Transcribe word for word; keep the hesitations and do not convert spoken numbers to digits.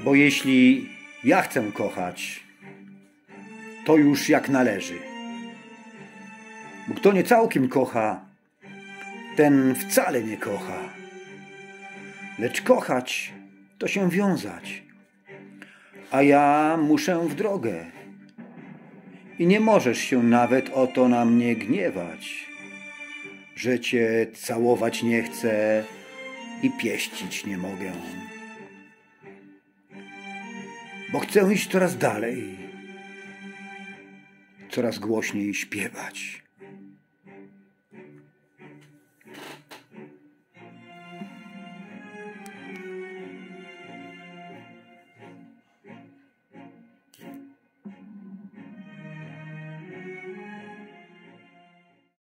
Bo jeśli ja chcę kochać, to już jak należy. Bo kto nie całkiem kocha, ten wcale nie kocha. Lecz kochać to się wiązać, a ja muszę w drogę. I nie możesz się nawet o to na mnie gniewać, że cię całować nie chcę i pieścić nie mogę. Bo chcę iść coraz dalej, coraz głośniej śpiewać.